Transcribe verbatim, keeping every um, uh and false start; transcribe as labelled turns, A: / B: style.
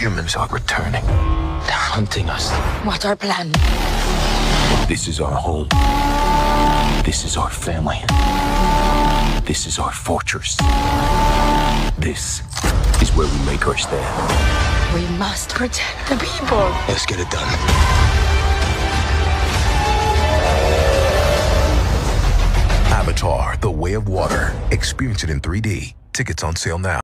A: humans are returning. They're hunting us.
B: What's our plan?
A: This is our home. This is our family. This is our fortress. This is where we make our stand.
B: We must protect the people.
A: Let's get it done.
C: Avatar: The Way of Water. Experience it in three D. Tickets on sale now.